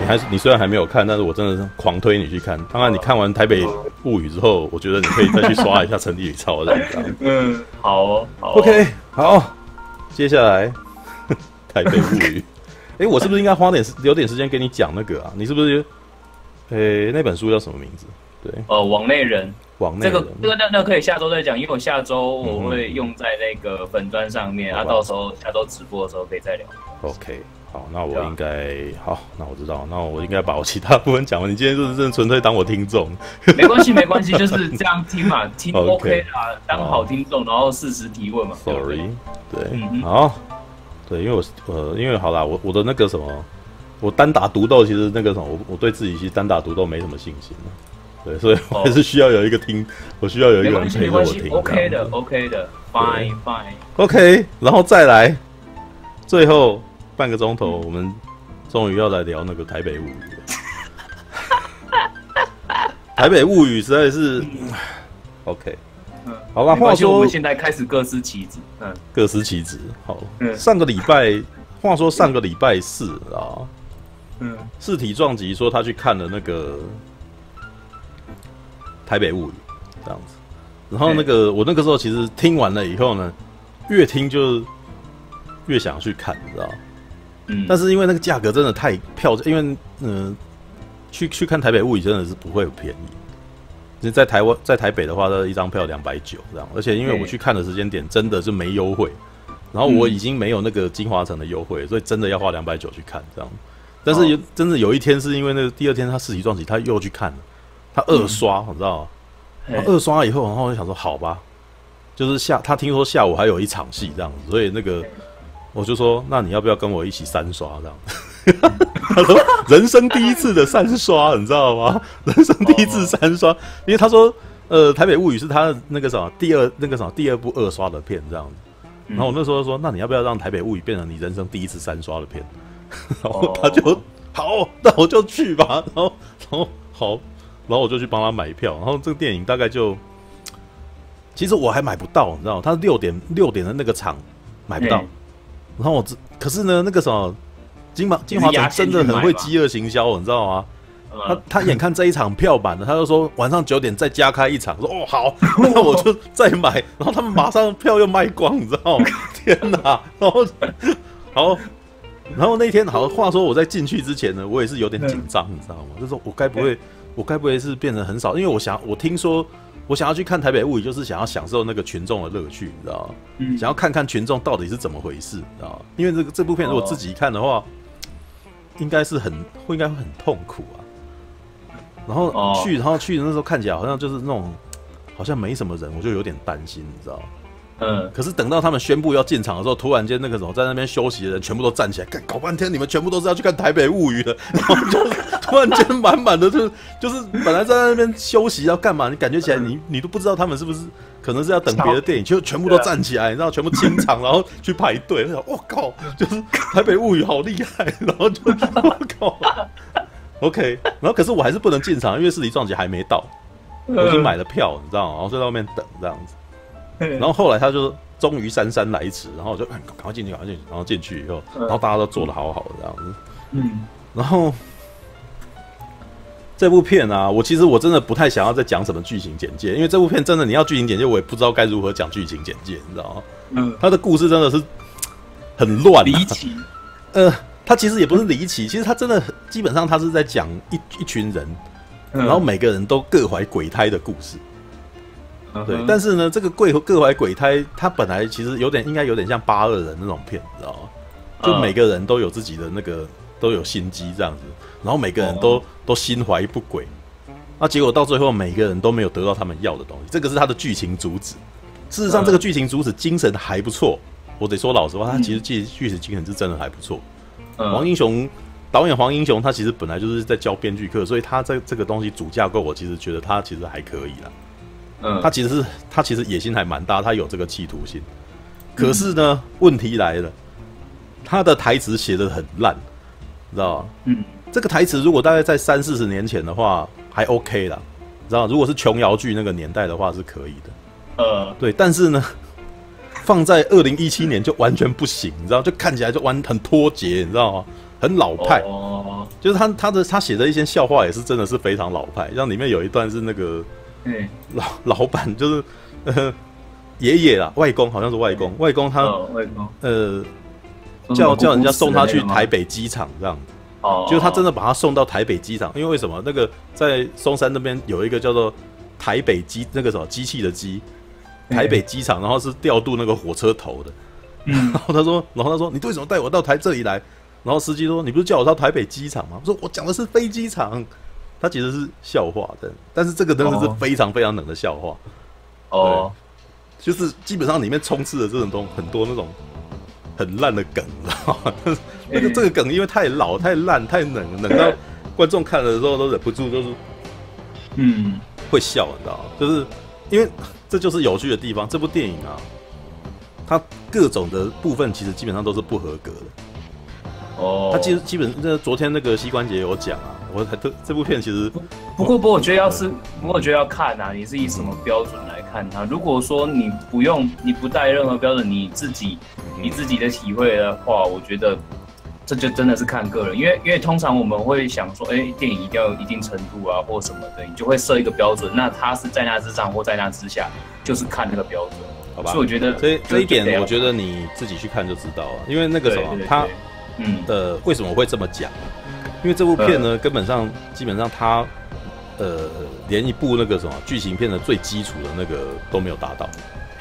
你虽然还没有看，但是我真的是狂推你去看。当然，你看完《台北物语》之后，我觉得你可以再去刷一下《城里超人》。 嗯，好哦，好哦 OK， 好，接下来《台北物语》我是不是应该留点时间给你讲那个啊？你是不是？那本书叫什么名字？对， 网内人。 这个那可以下周再讲，因为我下周我会用在那个粉专上面，到时候下周直播的时候可以再聊。 OK， 好，那我应该好，那我知道，那我应该把我其他部分讲完。你今天就是真的纯粹当我听众， 没关系，没关系，就是这样听嘛，听 OK 啦，当好听众，然后适时提问嘛。 Sorry， 对，好，对，因为好啦，我的那个什么，我单打独斗，其实那个什么，我对自己其实单打独斗没什么信心。对，所以我还是需要有一个我需要有一个人陪着我听。 OK 的 ，OK 的 ，Fine Fine。OK， 然后再来，最后半个钟头，我们终于要来聊那个《台北物语》了。台北物语实在是 OK。好吧，话说我们现在开始各司其职。 各司其职。好，上个礼拜四啊，四体撞击说他去看了那个。台北物语这样子，然后我那个时候其实听完了以后呢，越听就越想去看，你知道？但是因为那个价格真的太因为去看台北物语真的是不会便宜。在台北的话，一张票290这样，而且因为我去看的时间点真的是没优惠，然后我已经没有那个金华城的优惠，所以真的要花290去看这样。但是真的有一天是因为那个第二天他四体撞击他又去看了。他二刷，你知道吗？二刷以后，然后我就想说，好吧，就是他听说下午还有一场戏这样子，所以我就说，那你要不要跟我一起3刷这样子？他说人生第一次的3刷，你知道吗？人生第一次3刷，因为他说，台北物语是他的那个什么第二部2刷的片这样子。然后我那时候说，那你要不要让台北物语变成你人生第一次3刷的片？然后他就好，那我就去吧。然后好。然后我就去帮他买票，然后这个电影大概其实我还买不到，你知道吗？他是6点的那个场买不到，然后可是呢，那个什么金华城真的很会饥饿行销，你知道吗？他眼看这一场票满了，他就说晚上9点再加开一场，说好，那我就再买，然后他们马上票又卖光，你知道吗？天哪！然后那天话说我在进去之前呢，我也是有点紧张，你知道吗？就是说我该不会是变成很少？因为我听说我想要去看台北物语，就是想要享受那个群众的乐趣，你知道吗？想要看看群众到底是怎么回事，你知道吗？因为这部片如果自己看的话，应该会很痛苦啊。然后去的那时候看起来好像就是那种好像没什么人，我就有点担心，你知道吗？可是等到他们宣布要进场的时候，突然间那个什么在那边休息的人全部都站起来，搞半天你们全部都是要去看《台北物语》的，然后就突然间满满的就是本来在那边休息要干嘛，你感觉起来你都不知道他们是不是可能是要等别的电影，就全部都站起来，你知道全部清场，然后去排队。我想，我靠，就是《台北物语》好厉害，然后就我靠 ，OK， 然后可是我还是不能进场，因为四体撞击还没到，我已经买了票，你知道吗？然后在那边等这样子。然后后来他就终于姗姗来迟，然后我就赶快进去，然后进去以后，然后大家都做得好好的这样子。然后这部片啊，其实我真的不太想要再讲什么剧情简介，因为这部片真的你要剧情简介，我也不知道该如何讲剧情简介，你知道吗？他的故事真的是很乱， 离奇。 他其实也不是离奇，其实他真的基本上他是在讲一群人，然后每个人都各怀鬼胎的故事。对，但是呢，这个各怀鬼胎，它本来其实应该有点像82人那种片，你知道吗？就每个人都有自己的那个都有心机这样子，然后每个人都心怀不轨，那结果到最后每个人都没有得到他们要的东西，这个是他的剧情主旨。事实上，这个剧情主旨精神还不错，我得说老实话，他其实剧情精神是真的还不错。导演黄英雄他其实本来就是在教编剧课，所以他在这个东西主架构，我其实觉得他其实还可以啦。他其实野心还蛮大，他有这个企图心。可是呢，问题来了，他的台词写得很烂，你知道吗？这个台词如果大概在30-40年前的话，还 OK 啦，你知道吗？如果是琼瑶剧那个年代的话，是可以的。对，但是呢，放在2017年就完全不行，你知道，就看起来就很脱节，你知道吗？很老派。 就是他写的一些笑话也是真的是非常老派，像里面有一段是那个老板就是爷爷啦，外公好像是外公他叫人家送他去台北机场这样子。就他真的把他送到台北机场，因为为什么？那个在松山那边有一个叫做台北那个什么机器的机，台北机场，然后是调度那个火车头的。然后他说你为什么带我到这里来？然后司机说你不是叫我到台北机场吗？我说我讲的是飞机场。他其实是笑话的，但是这个真的是非常非常冷的笑话。就是基本上里面充斥着这种很多那种很烂的梗，你知道吗？这个梗因为太老、太烂、太冷到观众看的时候都忍不住，就是会笑，你知道吗？就是因为这就是有趣的地方。这部电影啊，它各种的部分其实基本上都是不合格的。它基本昨天那个膝关节有讲啊，这部片其实不过我觉得要看啊，你是以什么标准来看它？如果说你不带任何标准，你自己的体会的话，我觉得这就真的是看个人，因为通常我们会想说，电影一定要有一定程度啊，或什么的，你就会设一个标准，那它是在那之上或在那之下，就是看那个标准，好吧？所以我觉得这一点，我觉得你自己去看就知道了，因为那个什么，它为什么会这么讲？因为这部片呢，基本上它连一部那个什么剧情片的最基础的那个都没有达到，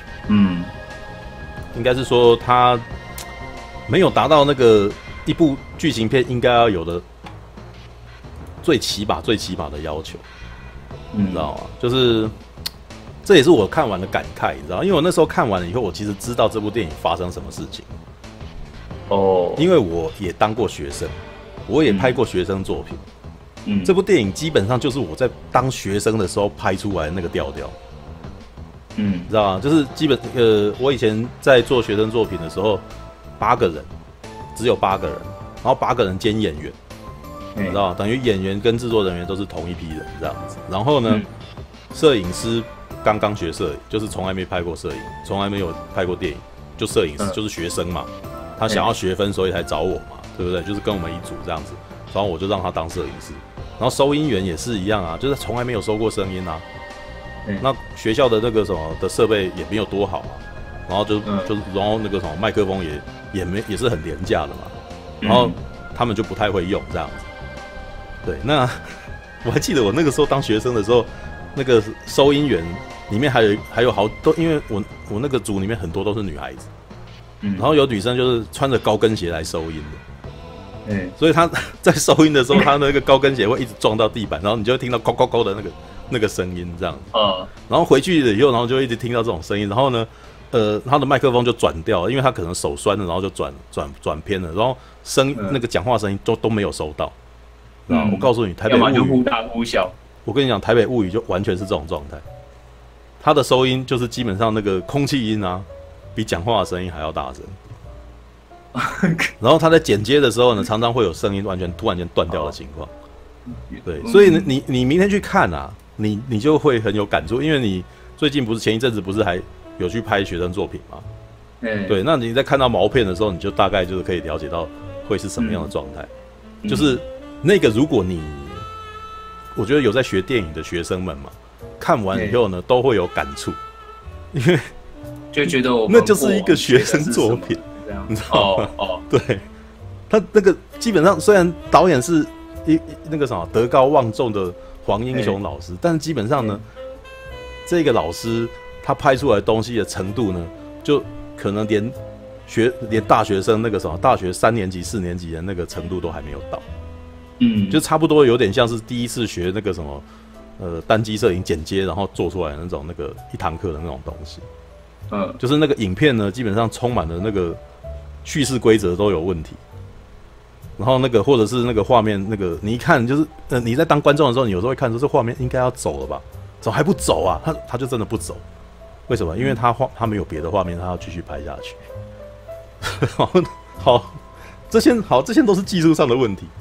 应该是说它没有达到那个一部剧情片应该要有的最起码的要求，你知道吗？就是这也是我看完的感慨，你知道吗？因为我那时候看完了以后，我其实知道这部电影发生什么事情。因为我也当过学生，我也拍过学生作品。这部电影基本上就是我在当学生的时候拍出来的那个调调。你知道吗？就是我以前在做学生作品的时候，8个人，只有8个人，然后8个人兼演员，你知道吗？等于演员跟制作人员都是同一批人这样子。然后呢，摄影师刚刚学摄影，就是从来没拍过摄影，从来没有拍过电影，就摄影师就是学生嘛。他想要学分，所以才找我嘛，对不对？就是跟我们一组这样子，然后我就让他当摄影师。然后收音员也是一样啊，就是从来没有收过声音啊。那学校的那个什么的设备也没有多好啊，然后然后那个什么麦克风也是很廉价的嘛，然后他们就不太会用这样子。对，那我还记得我那个时候当学生的时候，那个收音员里面还有好多，因为我那个组里面很多都是女孩子。然后有女生就是穿着高跟鞋来收音的，所以她在收音的时候，她那个高跟鞋会一直撞到地板，然后你就会听到“咕咕咕”的那个声音这样子。然后回去了以后，然后就一直听到这种声音，然后呢，她的麦克风就转掉了，因为她可能手酸了，然后就转偏了，然后那个讲话声音都没有收到。我告诉你，台北物语就忽大忽小。 我跟你讲，台北物语就完全是这种状态，它的收音就是基本上那个空气音啊。比讲话的声音还要大声，然后他在剪接的时候呢，常常会有声音突然间断掉的情况。对，所以你明天去看啊，你就会很有感触，因为你最近不是前一阵子不是还有去拍学生作品吗？对，那你在看到毛片的时候，你就大概就是可以了解到会是什么样的状态。就是那个，如果我觉得有在学电影的学生们嘛，看完以后呢，都会有感触，因为。 就觉得那就是一个学生作品，你知道吗？对，他那个基本上虽然导演是那个什么德高望重的黄英雄老师，但是基本上呢，这个老师他拍出来的东西的程度呢，就可能连大学生那个什么大学3年级4年级的那个程度都还没有到，就差不多有点像是第一次学那个什么单机摄影剪接，然后做出来的那种一堂课的那种东西。就是那个影片呢，基本上充满了那个叙事规则都有问题，然后或者是那个画面你一看就是你在当观众的时候，你有时候会看说这画面应该要走了吧，怎么还不走啊？他就真的不走，为什么？因为他没有别的画面，他要继续拍下去。好，这些都是技术上的问题，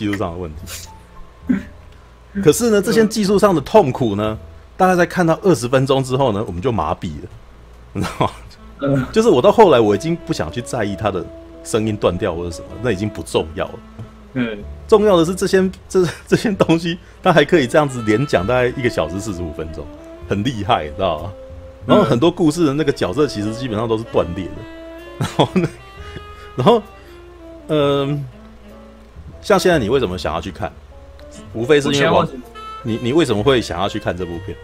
可是呢，这些技术上的痛苦呢，大概在看到20分钟之后呢，我们就麻痹了。你知道吗？就是我到后来我已经不想去在意他的声音断掉或者什么，那已经不重要了，你重要的是这些东西，它还可以这样子连讲大概1个小时45分钟，很厉害，你知道吗？然后很多故事的那个角色其实基本上都是断裂的，然后像现在你为什么想要去看？无非是因为你为什么会想要去看这部片？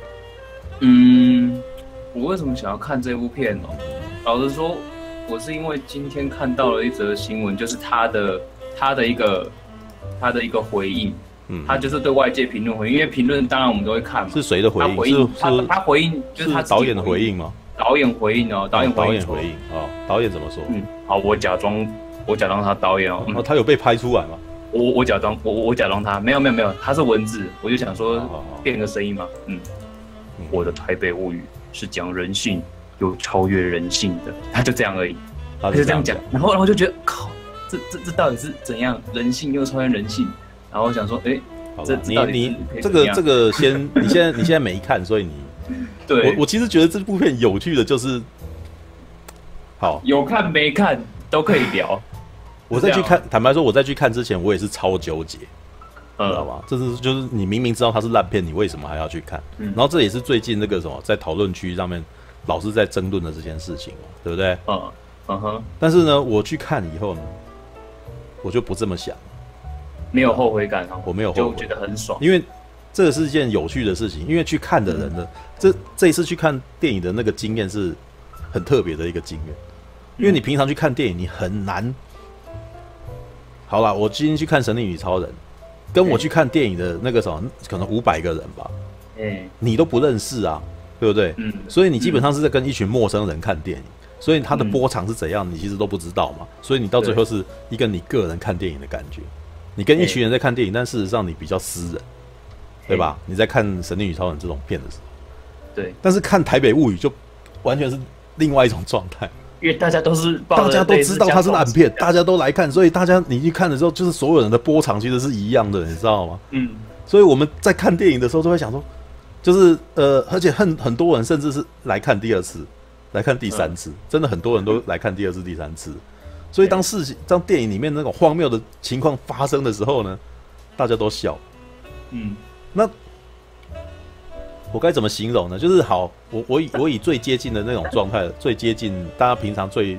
我为什么想要看这部片哦？老实说，我是因为今天看到了一则新闻，就是他的一个回应，他就是对外界评论回应，因为评论当然我们都会看嘛。 是谁的回应？ 他回应就是他导演的回应吗？ 导演回应哦，导演回应哦，导演怎么说？ 好，我假装他导演哦。 他有被拍出来吗？ 我假装他没有，他是文字，我就想说变个声音嘛。我的台北物语是讲人性又超越人性的，他就这样而已，他就这样讲，然后就觉得靠，这到底是怎样？人性又超越人性，然后我想说， 你这个先，你现在没看，所以你对我其实觉得这部片有趣的就是，好有看没看都可以聊。 我再去看，坦白说，我再去看之前，我也是超纠结。知道吗？就是你明明知道它是烂片，你为什么还要去看？然后这也是最近那个什么，在讨论区上面老是在争论的这件事情嘛，对不对？但是呢，我去看以后呢，我就不这么想， 没有后悔感， 我没有后悔， 就觉得很爽， 因为这个是一件有趣的事情。因为去看的人呢，这一次去看电影的那个经验是很特别的一个经验，因为你平常去看电影，你很难。好啦，我今天去看《神力女超人》。跟我去看电影的那个什么，可能500个人吧，你都不认识啊，对不对？所以你基本上是在跟一群陌生人看电影，所以他的波长是怎样，你其实都不知道嘛。所以你到最后是一个你个人看电影的感觉，你跟一群人在看电影，但事实上你比较私人，对吧？你在看《神力女超人》这种片的时候， 对， 但是看《台北物语》就完全是另外一种状态。 因为大家都知道它是烂片，大家都来看，所以你去看的时候，就是所有人的波长其实是一样的，你知道吗？所以我们在看电影的时候都会想说，就是而且很多人甚至是来看第2次，来看第3次，真的很多人都来看第2次、第3次。所以当电影里面那种荒谬的情况发生的时候呢，大家都笑。那我该怎么形容呢？就是好，我以最接近的那种状态，最接近大家平常最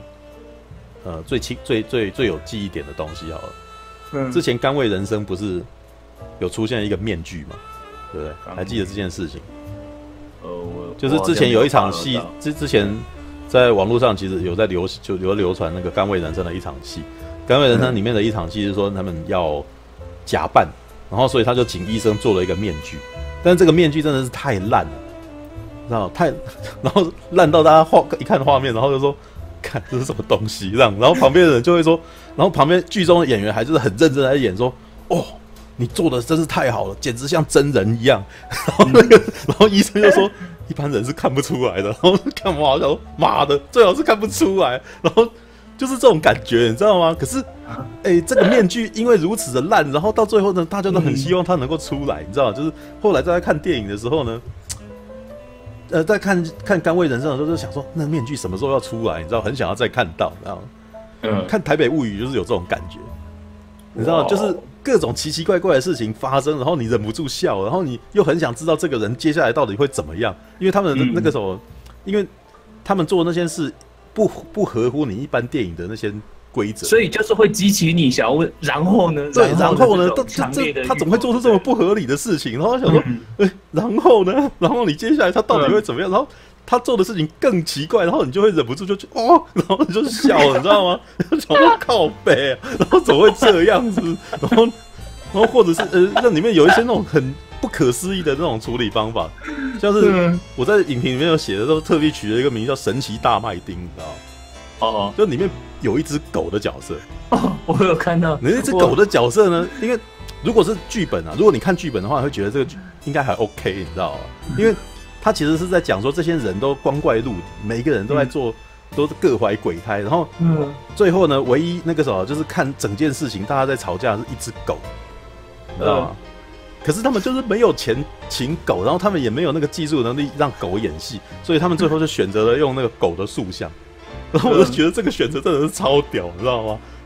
有记忆点的东西好了。之前《甘味人生》不是有出现一个面具嘛，对不对？还记得这件事情？就是之前有一场戏，之前在网络上其实有流传那个《甘味人生》的一场戏，《甘味人生》里面的一场戏是说他们要假扮，然后所以他就请医生做了一个面具。但是这个面具真的是太烂了，知道然后烂到大家一看画面，然后就说：“看这是什么东西？”然后旁边的人就会说，然后旁边剧中的演员还就是很认真在演说：“哦，你做的真是太好了，简直像真人一样。”然后医生就说：“一般人是看不出来的。”然后看我好像说：“妈的，最好是看不出来。”然后就是这种感觉，你知道吗？可是，这个面具因为如此的烂，然后到最后呢，大家都很希望它能够出来，你知道吗？就是后来在看电影的时候呢，在看《甘味人生》的时候，就想说那面具什么时候要出来？你知道，很想要再看到，你知道吗？看《台北物语》就是有这种感觉，你知道，就是各种奇奇怪怪的事情发生，然后你忍不住笑，然后你又很想知道这个人接下来到底会怎么样，因为他们的那个什么，因为他们做的那件事。不合乎你一般电影的那些规则， 所以就是会激起你想要问，然后呢？ 对，然后呢？他怎么会做出这么不合理的事情？然后想说，然后呢？然后你接下来他到底会怎么样？然后他做的事情更奇怪，然后你就会忍不住就然后你就笑了，你知道吗？想说靠北啊，然后怎么会这样子？然后或者是那里面有一些那种很不可思议的那种处理方法，像是我在影评里面有写的，都特地取了一个名叫“神奇大麦丁”，你知道吗？就里面有一只狗的角色。 我有看到。 那只狗的角色呢？因为如果是剧本啊，如果你看剧本的话，会觉得这个应该还 OK， 你知道吗？因为他其实是在讲说这些人都光怪陆离，每一个人都在做。都是各怀鬼胎，然后最后呢，唯一那个什么，就是看整件事情，大家在吵架的是一只狗，你知道吗？可是他们就是没有钱请狗，然后他们也没有那个技术能力让狗演戏，所以他们最后就选择了用那个狗的塑像。然后我就觉得这个选择真的是超屌，你知道吗？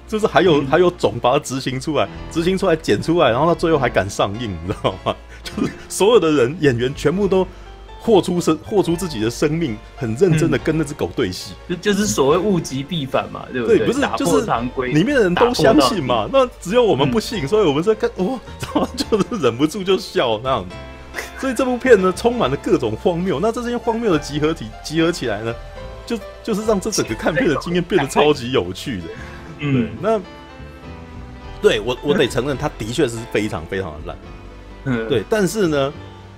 就是还有种把它执行出来，剪出来，然后到最后还敢上映，你知道吗？就是所有的演员全部都豁出自己的生命，很认真的跟那只狗对戏， 就是所谓物极必反嘛，对不对？ 对，不是打破常规， 里面的人都相信嘛，那只有我们不信，所以我们在看，就是忍不住就笑那样子。所以这部片呢，充满了各种荒谬。那这些荒谬的集合起来呢，就是让这整个看片的经验变得超级有趣的。对，那对我得承认，它的确是非常非常的烂。对，但是呢，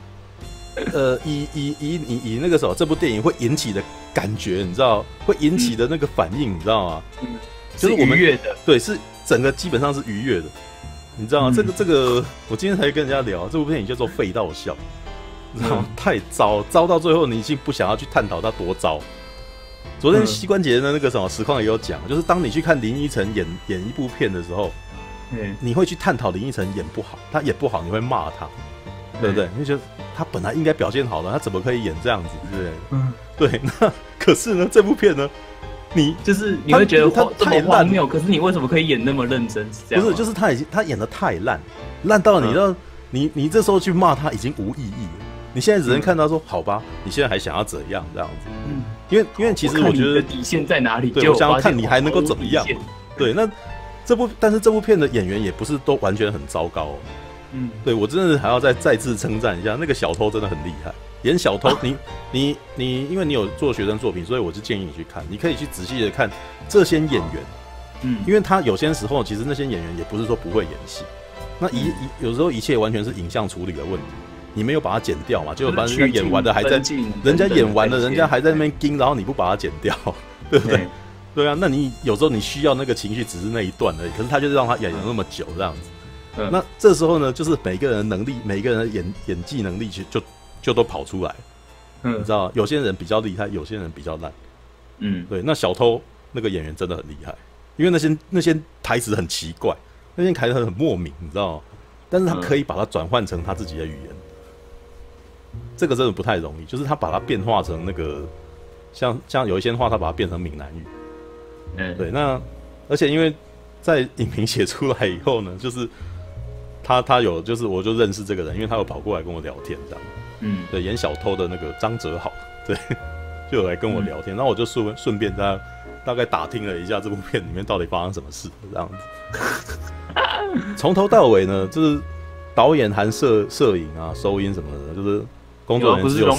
以那个时候这部电影会引起的感觉，你知道，会引起的那个反应，你知道吗？ 就是我们愉悦的， 对，是整个基本上是愉悦的。你知道吗？这个，我今天才跟人家聊，这部电影叫做《废到笑》，你知道吗？太糟到最后，你已经不想要去探讨它多糟。昨天膝关节的那个什么实况也有讲，就是当你去看林依晨演一部片的时候，你会去探讨林依晨演不好，他演不好你会骂他，对不对？你就觉得他本来应该表现好的，他怎么可以演这样子，对不对？对，那可是呢，这部片呢？你会觉得他太荒谬，可是你为什么可以演那么认真？是这样？ 不是，就是他演的太烂到你这时候去骂他已经无意义了。你现在只能看到说，好吧，你现在还想要怎样这样子？因为其实我觉得底线在哪里？ 对，我想要看你还能够怎么样。对，那但是这部片的演员也不是都完全很糟糕哦。对我真的还要再次称赞一下，那个小偷真的很厉害。演小偷，你，因为你有做学生作品，所以我就建议你去看。你可以去仔细的看这些演员，因为他有些时候其实那些演员也不是说不会演戏，那有时候一切完全是影像处理的问题，你没有把它剪掉嘛，就把人家演完的还在，人家演完了，人家还在那边盯，然后你不把它剪掉，对不对？对啊，那你有时候你需要那个情绪只是那一段而已，可是他就是让他演了那么久这样子，那这时候呢，就是每个人的能力，每个人的演技能力就都跑出来，你知道，有些人比较厉害，有些人比较烂，对。那小偷那个演员真的很厉害，因为那些台词很奇怪，那些台词很莫名，你知道吗？但是他可以把它转换成他自己的语言，这个真的不太容易。就是他把它变化成那个，像有一些话，他把它变成闽南语，对。那而且因为在影评写出来以后呢，就是他有，就是我就认识这个人，因为他有跑过来跟我聊天这样。对，演小偷的那个张哲豪，对，就有来跟我聊天，然后我就顺便大概打听了一下这部片里面到底发生什么事，这样子。从头到尾呢，就是导演含摄影啊、收音什么的，就是工作人员只有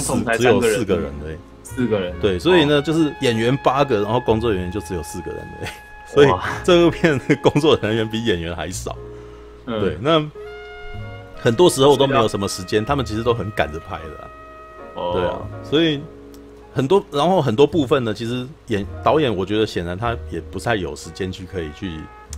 4个人的 ，4个人， 对，所以呢，就是演员8个，然后工作人员就只有4个人的，所以这部片的工作人员比演员还少。对，那很多时候都没有什么时间，他们其实都很赶着拍的，对啊，所以然后很多部分呢，其实导演我觉得显然他也不太有时间可以去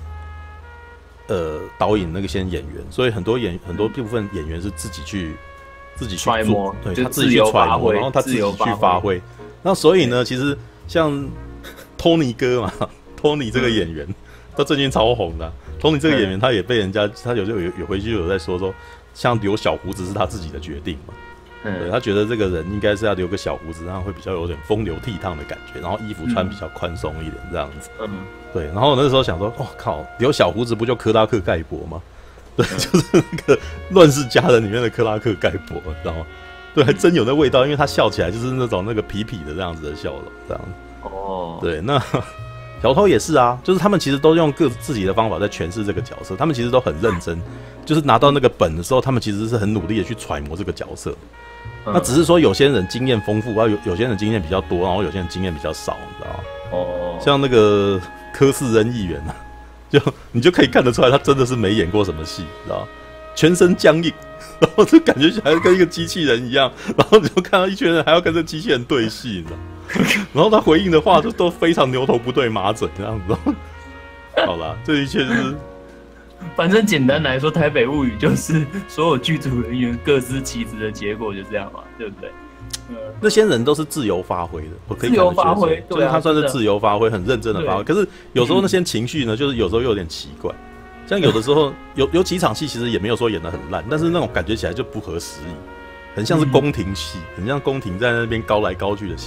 导引那个些演员，所以很多部分演员是自己去揣摩， 对，他自己去揣摩，然后他自己去发挥。那所以呢，其实像托尼哥嘛，托尼这个演员，他最近超红的。托尼这个演员，他也被人家，他有回去有在说，像留小胡子是他自己的决定嘛。对，他觉得这个人应该是要留个小胡子，然后会比较有点风流倜傥的感觉，然后衣服穿比较宽松一点这样子。对。然后我那时候想说，靠，留小胡子不就克拉克盖博吗？对，就是那个《乱世佳人》里面的克拉克盖博，你知道吗？对，还真有那味道，因为他笑起来就是那种那个痞痞的这样子的笑容，这样子。对，那。小偷也是啊，就是他们其实都用自己的方法在诠释这个角色，他们其实都很认真，就是拿到那个本的时候，他们其实是很努力的去揣摩这个角色。那只是说有些人经验丰富，有些人经验比较多，然后有些人经验比较少，你知道吗？像那个柯世恩议员啊，你就可以看得出来，他真的是没演过什么戏，你知道吗？全身僵硬，然后就感觉起来跟一个机器人一样，然后你就看到一群人还要跟这机器人对戏，你知道吗？然后他回应的话就都非常牛头不对马嘴这样子。好啦，这一切就是反正简单来说，《台北物语》就是所有剧组人员各司其职的结果，就这样嘛，对不对？ 那些人都是自由发挥的，我可以自由发挥， 对，他算是自由发挥，很认真的发挥。可是有时候那些情绪呢，就是有时候又有点奇怪。像有的时候有几场戏其实也没有说演得很烂，但是那种感觉起来就不合时宜，很像是宫廷戏，很像宫廷在那边高来高去的戏。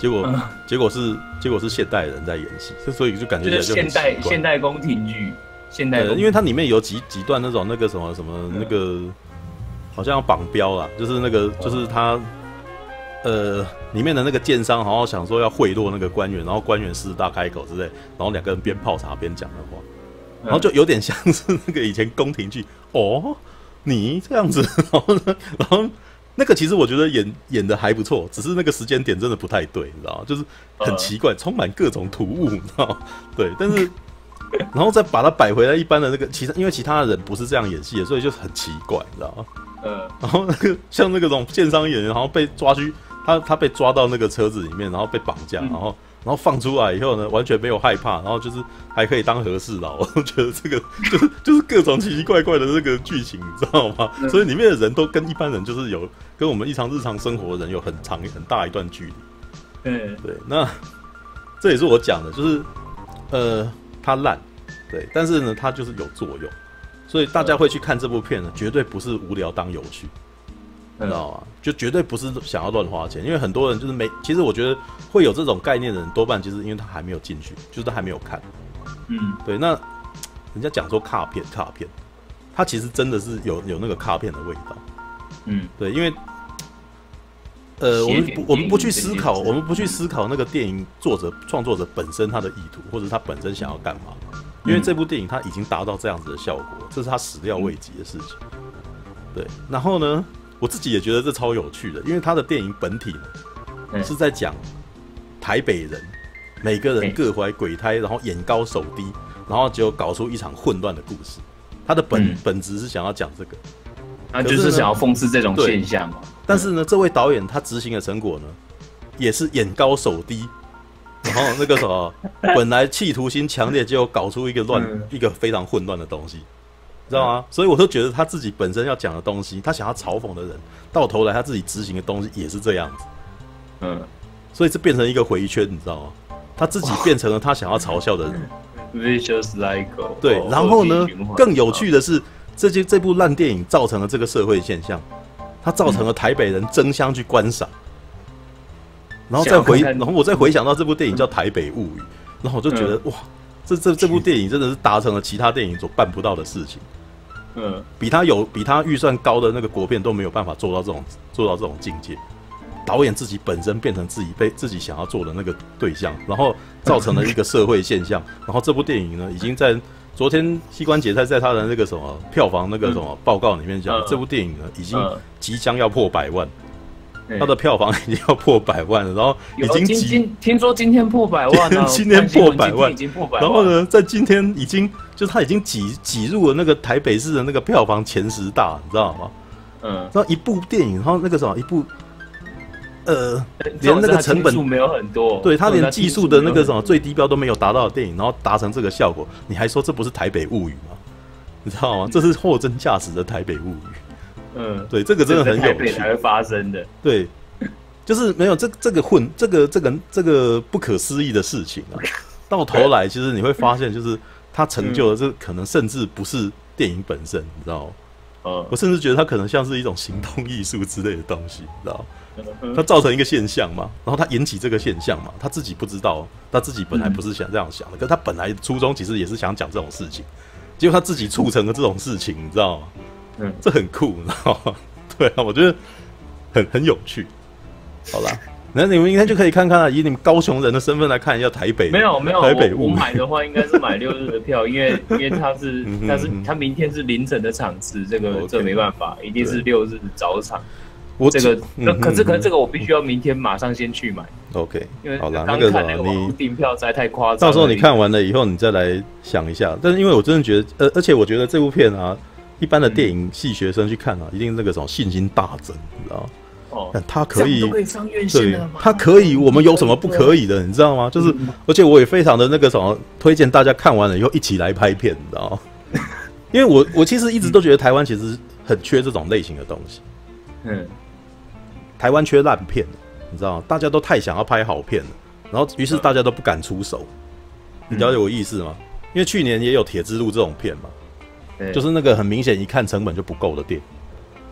结果是现代人在演戏，所以就感觉起来就很奇怪现代宫廷剧， 因为它里面有几段那种那个什么那个好像要绑标啦，就是那个就是他里面的那个奸商好像想说要贿赂那个官员，然后官员狮子大开口之类，然后两个人边泡茶边讲的话，然后就有点像是那个以前宫廷剧哦，你这样子，然后那个其实我觉得演的还不错，只是那个时间点真的不太对，你知道吗？就是很奇怪，充满各种突兀，你知道吗？对，但是然后再把它摆回来一般的那个因为其他的人不是这样演戏的，所以就很奇怪，你知道吗？然后那个像那个种奸商演员，然后被抓去。他被抓到那个车子里面，然后被绑架，然后放出来以后呢，完全没有害怕，然后就是还可以当和事佬。我觉得这个就是各种奇奇怪怪的这个剧情，你知道吗？所以里面的人都跟一般人就是跟我们日常生活的人有很大一段距离。对，那这也是我讲的，就是它烂，对，但是呢，它就是有作用，所以大家会去看这部片呢，绝对不是无聊当有趣。你知道吗？就绝对不是想要乱花钱，因为很多人就是其实我觉得会有这种概念的人，多半其实因为他还没有进去，就是他还没有看。对。那人家讲说卡片，它其实真的是有那个卡片的味道。对，因为我们不去思考那个电影创作者本身他的意图，或者他本身想要干嘛。因为这部电影它已经达到这样子的效果，这是他始料未及的事情。对，然后呢？我自己也觉得这超有趣的，因为他的电影本体呢是在讲台北人每个人各怀鬼胎，然后眼高手低，然后就搞出一场混乱的故事。他的本质是想要讲这个， 他就是想要讽刺这种现象嘛。 但是呢，这位导演他执行的成果呢，也是眼高手低，然后那个什么，本来企图心强烈，结果搞出一个非常混乱的东西。知道吗？所以我都觉得他自己本身要讲的东西，他想要嘲讽的人，到头来他自己执行的东西也是这样子。所以这变成一个回圈，你知道吗？他自己变成了他想要嘲笑的人。 Vicious cycle。 对，然后呢，更有趣的是，这部烂电影造成了这个社会现象，它造成了台北人争相去观赏。然后我再回想到这部电影叫《台北物语》，然后我就觉得哇，这部电影真的是达成了其他电影所办不到的事情。比他预算高的那个国片都没有办法做到这种境界。导演自己本身变成自己想要做的那个对象，然后造成了一个社会现象。然后这部电影呢，已经在昨天膝关节在他的那个什么票房那个什么报告里面讲，这部电影呢已经即将要破100万。他的票房已经要破100万了，然后已经听说今天破100万了， 今天破100万， 已经破100万。 然后呢，在今天他已经挤入了那个台北市的那个票房前10大，你知道吗？然后一部电影，然后那个什么一部，连那个成本没有很多， 对他连技术的那个什么最低标都没有达到的电影，然后达成这个效果，你还说这不是台北物语吗？你知道吗？这是货真价实的台北物语。对，这个真的很有趣，台北才会发生的。 对，就是没有这个不可思议的事情啊。到头来，其实你会发现，就是他成就的这可能甚至不是电影本身，你知道吗？我甚至觉得它可能像是一种行动艺术之类的东西，你知道吗？它造成一个现象嘛，然后它引起这个现象嘛，他自己不知道，他自己本来不是想这样想的，可是他本来初衷其实也是想讲这种事情，结果他自己促成了这种事情，你知道吗？这很酷，你知道吗？对啊，我觉得很有趣。好啦，那你们应该就可以看看以你们高雄人的身份来看一下台北。 没有， 台北我买的话应该是买6日的票，因为他明天是凌晨的场次，这没办法，一定是6日早场。可是这个我必须要明天马上先去买。OK， 因为好啦，那个你订票实在太夸张。 到时候你看完了以后，你再来想一下。但是因为我真的觉得，而且我觉得这部片啊。一般的电影系学生去看啊，一定那个什么信心大增，你知道吗？他可以，对，他可以，我们有什么不可以的？你知道吗？就是，而且我也非常的那个什么，推荐大家看完了以后一起来拍片，你知道吗？因为我其实一直都觉得台湾其实很缺这种类型的东西。台湾缺烂片，你知道吗？大家都太想要拍好片了，然后于是大家都不敢出手。你了解我意思吗？因为去年也有《铁之路》这种片嘛。就是那个很明显一看成本就不够的电影，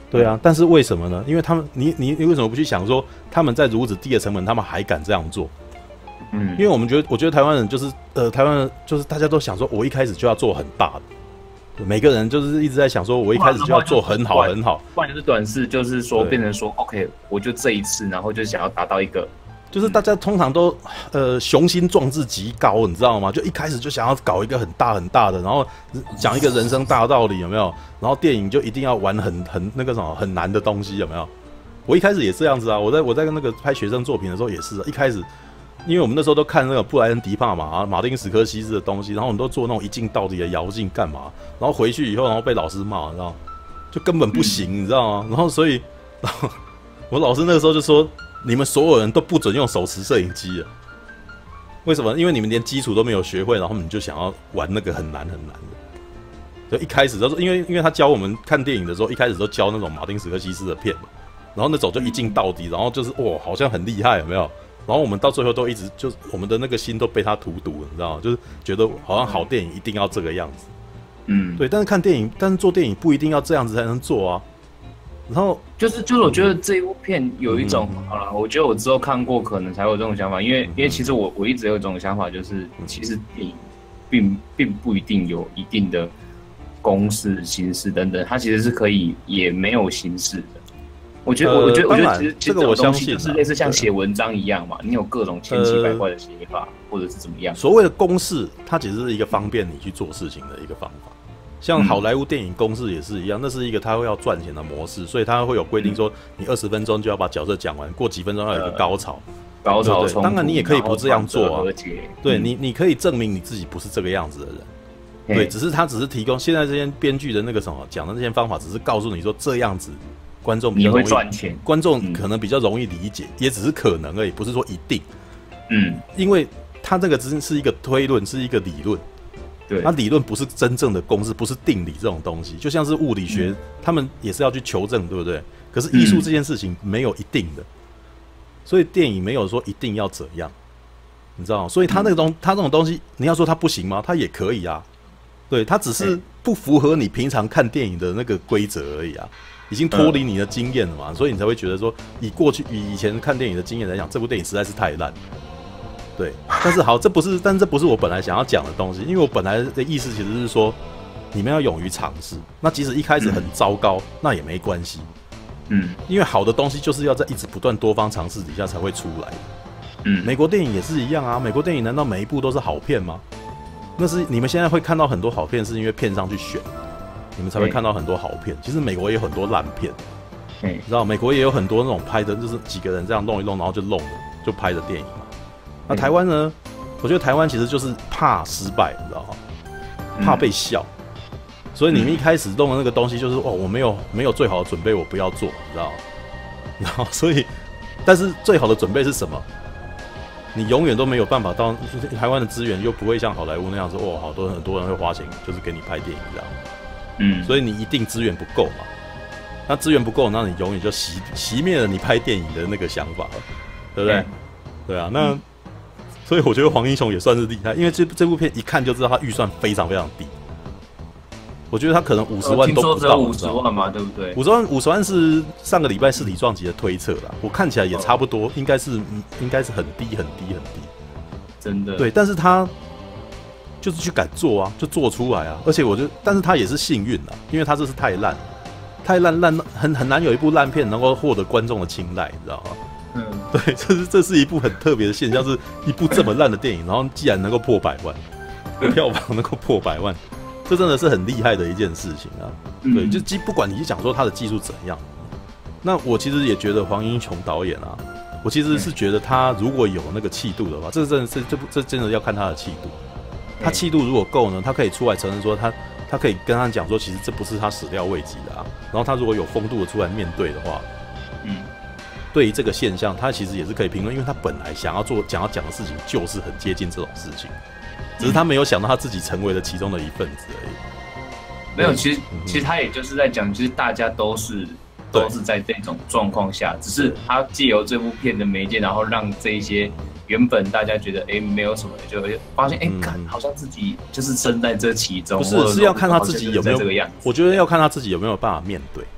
对啊，但是为什么呢？因为他们，你为什么不去想说，他们在如此低的成本，他们还敢这样做？因为我觉得台湾人就是台湾人就是大家都想说，我一开始就要做很大的，每个人就是一直在想说，我一开始就要做很好很好， 不然就是短视，就是说变成说 ，OK， 我就这一次，然后就想要达到一个。 就是大家通常都雄心壮志极高，你知道吗？就一开始就想要搞一个很大很大的，然后讲一个人生大道理，有没有？然后电影就一定要玩很那个什么很难的东西，有没有？我一开始也是这样子啊，我在那个拍学生作品的时候也是，一开始因为我们那时候都看那个布莱恩迪帕嘛、马丁史科西斯的东西，然后我们都做那种一镜到底的摇镜干嘛？然后回去以后，然后被老师骂，你知道吗？就根本不行，你知道吗？然后所以，然后我老师那个时候就说。你们所有人都不准用手持摄影机了，为什么？因为你们连基础都没有学会，然后你们就想要玩那个很难很难的。就一开始都是因为他教我们看电影的时候，一开始都教那种马丁史科西斯的片嘛，然后那种就一镜到底，然后就是哇，好像很厉害，有没有？然后我们到最后都一直就我们的那个心都被他荼毒了，你知道吗？就是觉得好像好电影一定要这个样子，对。但是看电影，但是做电影不一定要这样子才能做啊。然后就是我觉得这一部片有一种好了，我觉得我之后看过可能才有这种想法，因为其实我一直有这种想法，就是其实电影并不一定有一定的公式、形式等等，它其实是可以也没有形式的。我觉得其实这种东西就是类似像写文章一样嘛，你有各种千奇百怪的写法，或者是怎么样。 所谓的公式，它其实是一个方便你去做事情的一个方法。像好莱坞电影公式也是一样，那是一个它会要赚钱的模式，所以它会有规定说，你20分钟就要把角色讲完，过几分钟要有一个高潮。 对对， 当然你也可以不这样做啊。对你可以证明你自己不是这个样子的人。对，只是他只是提供现在这些编剧的那个什么讲的那些方法，只是告诉你说这样子观众比较容易你会赚钱， 观众可能比较容易理解，也只是可能而已，不是说一定。因为他这个只是一个推论，是一个理论。 对， 它理论不是真正的公式，不是定理这种东西，就像是物理学，他们也是要去求证，对不对？可是艺术这件事情没有一定的，所以电影没有说一定要怎样，你知道吗？所以它那种它这种东西，你要说它不行吗？它也可以啊，对，它只是不符合你平常看电影的那个规则而已啊，已经脱离你的经验了嘛，所以你才会觉得说，以以前看电影的经验来讲，这部电影实在是太烂。对，但是好，这不是我本来想要讲的东西，因为我本来的意思其实是说，你们要勇于尝试。那即使一开始很糟糕，那也没关系。因为好的东西就是要在一直不断多方尝试底下才会出来的。美国电影也是一样啊，美国电影难道每一部都是好片吗？那是你们现在会看到很多好片，是因为片商去选，你们才会看到很多好片。其实美国也有很多烂片，你知道，美国也有很多那种拍的，就是几个人这样弄一弄，然后就拍的电影嘛。那台湾呢？我觉得台湾其实就是怕失败，你知道吗？怕被笑，所以你们一开始弄的那个东西就是哦，我没有最好的准备，我不要做，你知道吗？然后所以，但是最好的准备是什么？你永远都没有办法到台湾的资源又不会像好莱坞那样子哦，很多人会花钱就是给你拍电影这样，所以你一定资源不够嘛。那资源不够，那你永远就熄灭了你拍电影的那个想法了，对不对？对啊，那。所以我觉得黄英雄也算是厉害，因为这部片一看就知道他预算非常非常低。我觉得他可能50万都不到 ，50万嘛，对不对 ？50万是上个礼拜实体撞击的推测啦，我看起来也差不多，应该是很低很低很低， 真的。 对，但是他就是去敢做啊，就做出来啊，而且但是他也是幸运啦，因为他这是太烂很难有一部烂片能够获得观众的青睐，你知道吗？对，这是一部很特别的现象，是一部这么烂的电影，然后既然能够破100万，票房能够破100万，这真的是很厉害的一件事情啊。对，就不管你是讲说他的技术怎样，那我其实也觉得黄英雄导演啊，我其实是觉得他如果有那个气度的话，这真的要看他的气度。他气度如果够呢，他可以出来承认说他可以跟他讲说，其实这不是他始料未及的啊。然后他如果有风度的出来面对的话，对于这个现象，他其实也是可以评论，因为他本来想要讲的事情就是很接近这种事情，只是他没有想到他自己成为了其中的一份子而已。 没有，其实他也就是在讲，其实大家都是在这种状况下，只是他借由这部片的媒介，然后让这一些原本大家觉得没有什么，就会发现好像自己就是身在这其中。 不是，是要看他自己有没有这个样子。我觉得要看他自己有没有办法面对。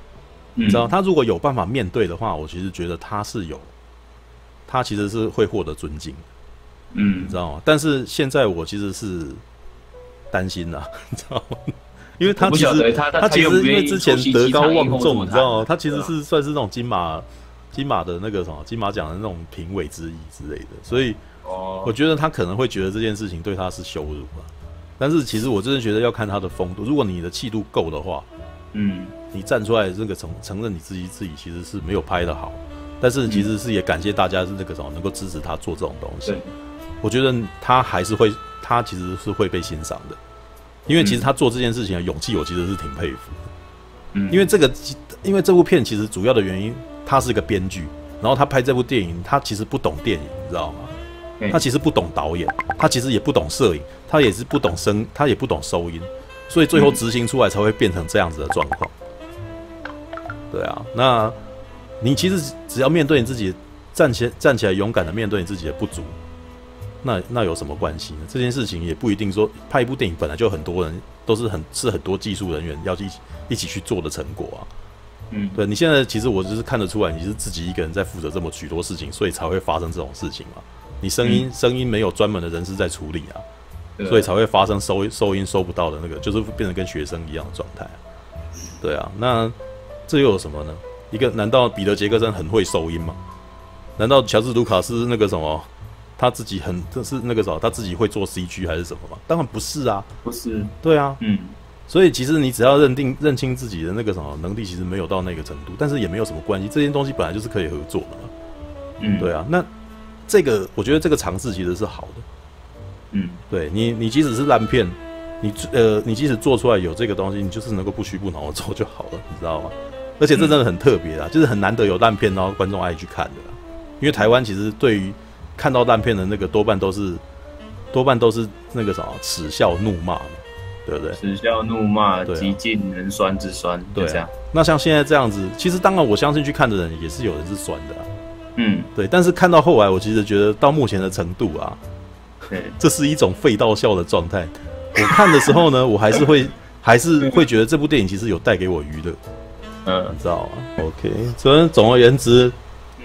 你知道，他如果有办法面对的话，我其实觉得他其实是会获得尊敬的，你知道吗？但是现在我其实是担心啦，你知道吗？因为他其实他其实因为之前德高望重，你知道吗？他其实是算是那种金马的那个什么金马奖的那种评委之一之类的，所以我觉得他可能会觉得这件事情对他是羞辱吧。但是其实我真的觉得要看他的风度，如果你的气度够的话，你站出来这个承认你自己其实是没有拍的好，但是其实是也感谢大家是那个什么能够支持他做这种东西。我觉得他其实是会被欣赏的，因为其实他做这件事情的勇气，我其实是挺佩服的。因为这部片其实主要的原因，他是一个编剧，然后他拍这部电影，他其实不懂电影，你知道吗？他其实不懂导演，他其实也不懂摄影，他也是不懂他也不懂收音，所以最后执行出来才会变成这样子的状况。对啊，那你其实只要面对你自己，站起来勇敢的面对你自己的不足，那有什么关系呢？这件事情也不一定说拍一部电影本来就很多人都是很多技术人员要一起去做的成果啊。对，你现在其实我就是看得出来，你是自己一个人在负责这么许多事情，所以才会发生这种事情嘛。你声音没有专门的人士在处理啊，所以才会发生收音收不到的那个，就是变成跟学生一样的状态啊。对啊，那这又有什么呢？难道彼得·杰克森很会收音吗？难道乔治·卢卡斯那个什么，他自己是那个什么，他自己会做 CG 还是什么吗？当然不是啊， 不是。 对啊，所以其实你只要认清自己的那个什么能力，其实没有到那个程度，但是也没有什么关系，这件东西本来就是可以合作的嘛。对啊，那这个我觉得这个尝试其实是好的。对你即使是烂片，你即使做出来有这个东西，你就是能够不屈不挠的做就好了，你知道吗？而且这真的很特别啊，就是很难得有烂片，然后观众爱去看的啦。因为台湾其实对于看到烂片的那个多半都是那个什么耻笑怒骂嘛，对不对？ 耻笑怒骂，极尽人酸之酸，对这样。 那像现在这样子，其实当然我相信去看的人也是有人是酸的啊。对。但是看到后来，我其实觉得到目前的程度啊，这是一种废到笑的状态。我看的时候呢，我还是会觉得这部电影其实有带给我娱乐。你知道吗 ？OK， 总而言之，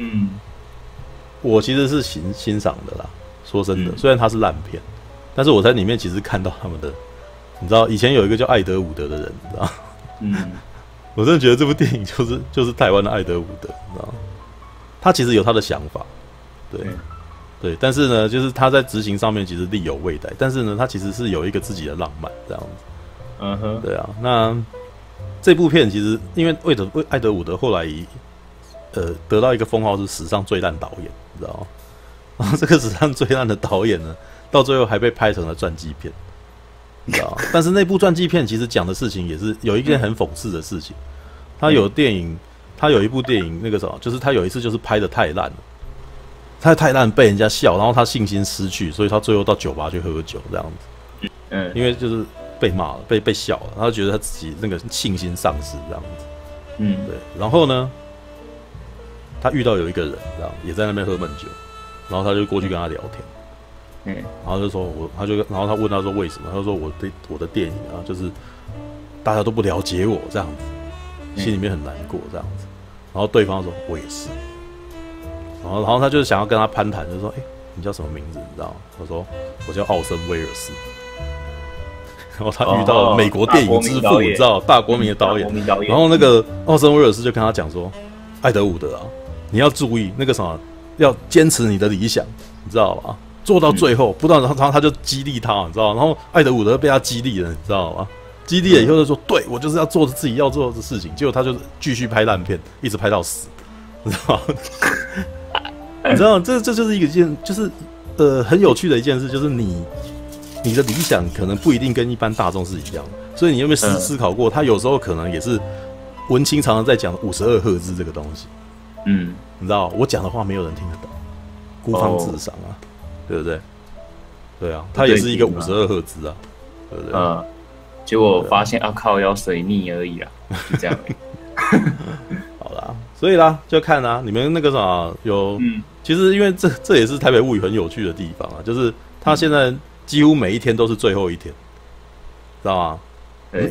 我其实是欣赏的啦。说真的，虽然它是烂片，但是我在里面其实看到他们的，你知道，以前有一个叫艾德伍德的人，你知道，我真的觉得这部电影就是台湾的艾德伍德，你知道，他其实有他的想法，对，但是呢，就是他在执行上面其实力有未逮，但是呢，他其实是有一个自己的浪漫这样子，对啊，那。这部片其实因为艾德伍德后来得到一个封号是史上最烂导演，你知道吗？然后这个史上最烂的导演呢，到最后还被拍成了传记片，你知道吗？但是那部传记片其实讲的事情也是有一件很讽刺的事情。他有一部电影那个什么，就是他有一次就是拍的太烂了，他太烂被人家笑，然后他信心失去，所以他最后到酒吧去喝酒这样子。因为就是。被骂了，被笑了，他觉得他自己那个信心丧失这样子，对。然后呢，他遇到有一个人，这样也在那边喝闷酒，然后他就过去跟他聊天，然后就说然后他问他说为什么？他说我的电影啊，就是大家都不了解我这样子，心里面很难过这样子。然后对方说我也是，然后他就是想要跟他攀谈，就说你叫什么名字？你知道吗？他说我叫奥森威尔斯。然后他遇到了美国电影之父，你知道，大国民的导演。然后那个奥森威尔斯就跟他讲说：“艾德伍德啊，你要注意那个什么，要坚持你的理想，你知道吧？做到最后，不断，然后他就激励他，你知道。然后艾德伍德被他激励了，你知道吗？激励了以后就说：对我就是要做自己要做的事情。结果他就继续拍烂片，一直拍到死，你知道吗？你知道这就是一件就是很有趣的一件事，就是你的理想可能不一定跟一般大众是一样的，所以你有没有思考过，他有时候可能也是文青常常在讲52赫兹这个东西，你知道，我讲的话没有人听得懂，孤芳自赏啊，对不对？对啊，他也是一个52赫兹啊，对不对？ 结果发现靠要水逆而已啦，就这样而已。 好啦，所以啦，就看啊，你们那个啥有，其实因为这也是台北物语很有趣的地方啊，就是他现在。几乎每一天都是最后一天，知道吗？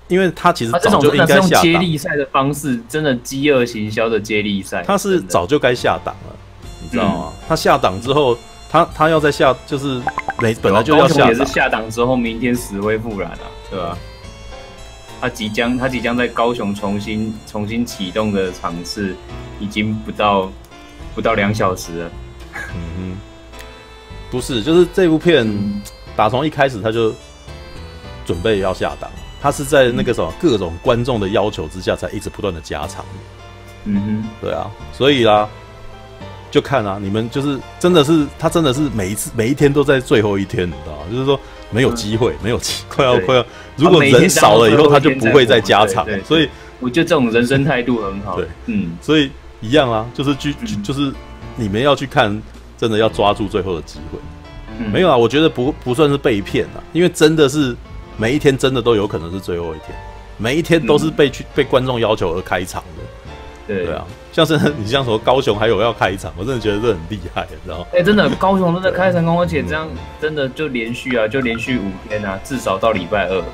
因为他其实早就应该这种真的是下档， 用接力赛的方式，真的饥饿行销的接力赛， 他是早就该下档了，你知道吗？他下档之后，他要再下，就是本来就要下档， 也是下档之后，明天死灰复燃啊，对吧？他即将在高雄重新启动的场次，已经不到2小时了。 不是，就是这部片打从一开始他就准备要下档，他是在那个什么各种观众的要求之下，才一直不断的加长。对啊，所以啦，就看啊，你们就是他真的是每一天都在最后一天，你知道吗？就是说没有机会，快要，如果人少了以后，他就不会再加长，所以我觉得这种人生态度很好。 对，所以一样啊，就是你们要去看，真的要抓住最后的机会。没有啊，我觉得不算是被骗啊，因为真的是每一天真的都有可能是最后一天，每一天都是被观众要求而开场的。对啊，像是你像说高雄还有要开一场，我真的觉得这很厉害，你知道吗？ 真的高雄真的开成功，而且这样真的就连续5天啊，至少到礼拜2。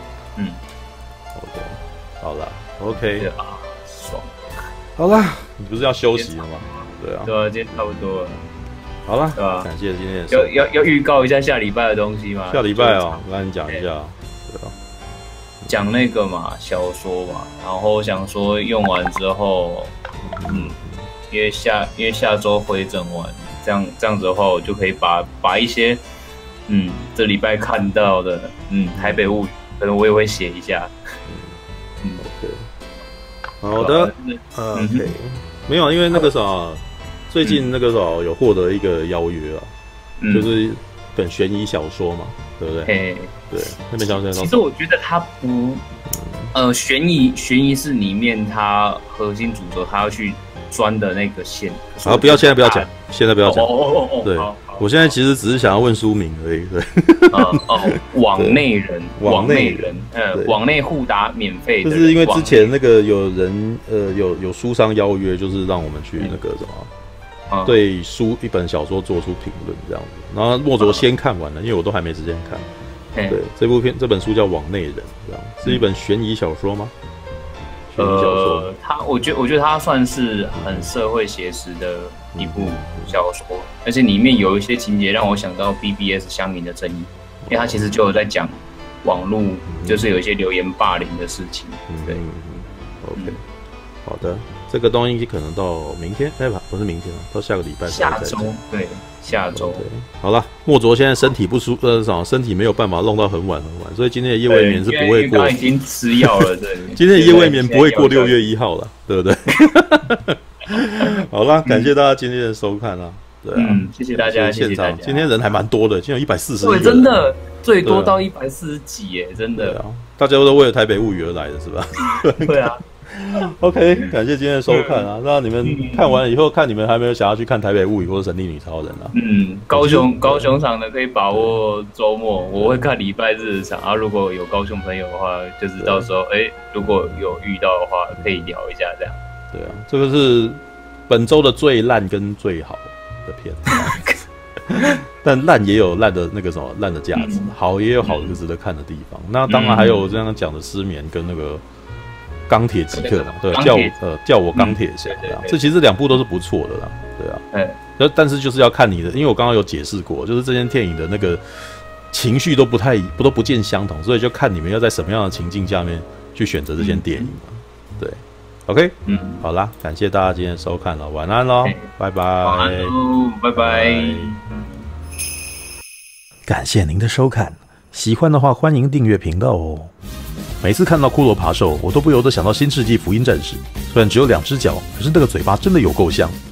OK， 好啦 ，OK 啊，爽。 好啦，你不是要休息了吗？对啊， 今天差不多了。 好啦， 对吧？ 感谢今天的要预告一下下礼拜的东西吗？ 下礼拜我跟你讲一下，对啊， 讲那个嘛小说嘛，然后想说用完之后，因为下周回诊完，这样子的话，我就可以把一些这礼拜看到的台北物语，可能我也会写一下。 OK， 好的，OK， 没有，因为那个啥。最近那个有获得一个邀约啊，就是本悬疑小说嘛，对不对？对，那本小说其实我觉得它不，悬疑是里面它核心主轴，它要去钻的那个线。 好，现在不要讲，对，我现在其实只是想要问书名而已，对。 网内人，网内互打免费的， 就是因为之前那个有人有书商邀约，就是让我们去那个什么。对一本小说做出评论这样子，然后莫卓先看完了，因为我都还没时间看。对，这本书叫《网内人》，这样是一本悬疑小说吗？悬疑小说， 我觉得它算是很社会写实的一部小说，而且里面有一些情节让我想到 BBS 乡民的正义，因为它其实就有在讲网络，就是有一些留言霸凌的事情。对 ，OK， 好的。这个东西可能到明天，不是明天到下个礼拜。 下周，对，下周。 好了，莫卓现在身体不舒服，身体没有办法弄到很晚，所以今天的夜未眠是不会过。 已经吃药了，对。 今天的夜未眠不会过6月1号了，对不对？好啦，感谢大家今天的收看啊，对啊， 谢谢大家，谢谢大家。 今天人还蛮多的，今天有140 个人，对，真的最多到140几耶，真的。 大家都为了台北物语而来的是吧？ 对啊。 OK， 感谢今天的收看啊！那你们看完了以后，看你们还没有想要去看台北物语或者神力女超人啊？ 高雄场的可以把握周末，我会看礼拜日的场啊。如果有高雄朋友的话，就是到时候如果有遇到的话，可以聊一下这样。 对啊，这个是本周的最烂跟最好的片，但烂也有烂的那个什么烂的价值，好也有好的值得看的地方。那当然还有这样讲的失眠跟那个。钢铁极客嘛，对，叫我钢铁侠，这其实2部都是不错的啦，对啊，但是就是要看你的，因为我刚刚有解释过，就是这件电影的那个情绪都不尽相同，所以就看你们要在什么样的情境下面去选择这件电影嘛，对 ，OK， 好啦，感谢大家今天收看了，晚安喽，拜拜， 晚安喽，拜拜， 感谢您的收看，喜欢的话欢迎订阅频道哦。每次看到骷髅爬兽，我都不由得想到新世纪福音战士。虽然只有2只脚，可是那个嘴巴真的有够像。